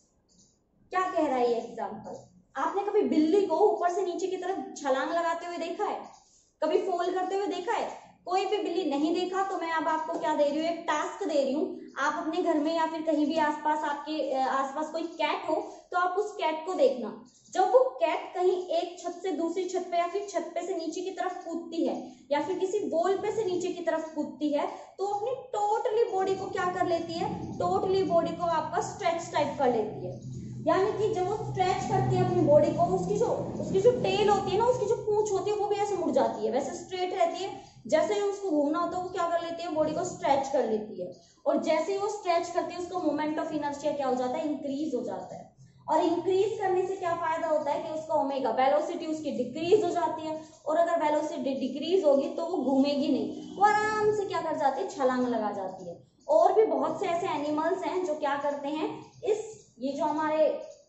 क्या कह रहा है ये एग्जाम्पल? आपने कभी बिल्ली को ऊपर से नीचे की तरफ छलांग लगाते हुए देखा है? कभी फॉल करते हुए देखा है? कोई भी बिल्ली नहीं देखा तो मैं अब आपको क्या दे रही हूँ, एक टास्क दे रही हूँ। आप अपने घर में या फिर कहीं भी आसपास आपके आसपास कोई कैट हो तो आप उस कैट को देखना। जब वो कैट कहीं एक छत से दूसरी छत पे या फिर छत पे से नीचे की तरफ कूदती है या फिर किसी वॉल पे से नीचे की तरफ कूदती है तो अपनी टोटली बॉडी को क्या कर लेती है, टोटली बॉडी को आपका स्ट्रेच टाइप कर लेती है। यानी कि जब वो स्ट्रेच करती है अपनी बॉडी को, उसकी जो उसकी जो टेल होती है ना, उसकी जो पूंछ होती है वो भी ऐसे मुड़ जाती है, वैसे स्ट्रेट रहती है। जैसे ही उसको घूमना होता है वो क्या कर लेती है, बॉडी को स्ट्रेच कर लेती है। और जैसे ही वो स्ट्रेच करती है उसका मोमेंट ऑफ इनर्शिया क्या हो जाता है, इंक्रीज हो जाता है। और इंक्रीज करने से क्या फायदा होता है कि उसका ओमेगा वेलोसिटी उसकी डिक्रीज हो जाती है। और अगर वेलोसिटी डिक्रीज होगी तो वो घूमेगी नहीं, वो आराम से क्या कर जाती है, छलांग लगा जाती है। और भी बहुत से ऐसे एनिमल्स हैं जो क्या करते हैं, इस ये जो हमारे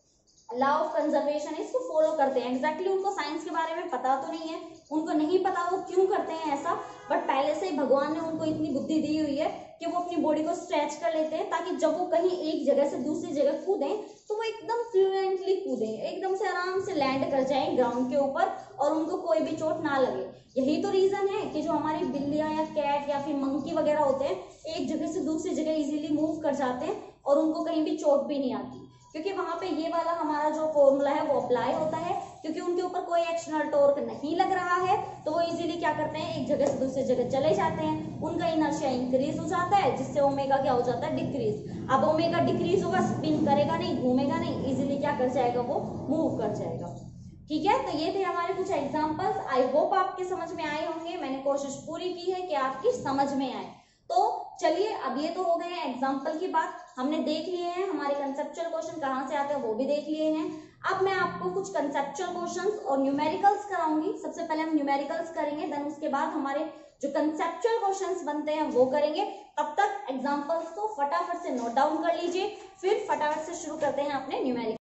लॉ ऑफ कंजर्वेशन है इसको फॉलो करते हैं। एग्जैक्टली उनको साइंस के बारे में पता तो नहीं है, उनको नहीं पता वो क्यों करते हैं ऐसा, बट पहले से ही भगवान ने उनको इतनी बुद्धि दी हुई है कि वो अपनी बॉडी को स्ट्रेच कर लेते हैं ताकि जब वो कहीं एक जगह से दूसरी जगह कूदें तो वो एकदम फ्लुएंटली कूदें, एकदम से आराम से लैंड कर जाएं ग्राउंड के ऊपर और उनको कोई भी चोट ना लगे। यही तो रीजन है कि जो हमारी बिल्लियां या कैट या फिर मंकी वगैरह होते हैं एक जगह से दूसरी जगह इजीली मूव कर जाते हैं और उनको कहीं भी चोट भी नहीं आती, क्योंकि वहां पे ये वाला हमारा जो फॉर्मूला है वो अप्लाई होता है। क्योंकि उनके ऊपर कोई एक्सटर्नल टॉर्क नहीं लग रहा है तो वो इजीली क्या करते हैं, एक जगह से दूसरी जगह चले जाते हैं, उनका इनर्शिया इंक्रीज हो जाता है जिससे ओमेगा क्या हो जाता है, डिक्रीज। अब ओमेगा डिक्रीज होगा, स्पिन करेगा नहीं, घूमेगा नहीं, इजीली क्या कर जाएगा, वो मूव कर जाएगा। ठीक है, तो ये थे हमारे कुछ एग्जाम्पल्स। आई होप आपके समझ में आए होंगे, मैंने कोशिश पूरी की है कि आपकी समझ में आए। तो चलिए, अब ये तो हो गए हैं एग्जाम्पल की बात, हमने देख लिए हैं हमारे कंसेप्चुअल क्वेश्चन कहाँ से आते हैं वो भी देख लिए हैं। अब मैं आपको कुछ कंसेप्चुअल क्वेश्चंस और न्यूमेरिकल्स कराऊंगी। सबसे पहले हम न्यूमेरिकल्स करेंगे, देन उसके बाद हमारे जो कंसेप्चुअल क्वेश्चंस बनते हैं वो करेंगे। तब तक एग्जाम्पल्स को फटाफट से नोट डाउन कर लीजिए, फिर फटाफट से शुरू करते हैं अपने न्यूमेरिकल।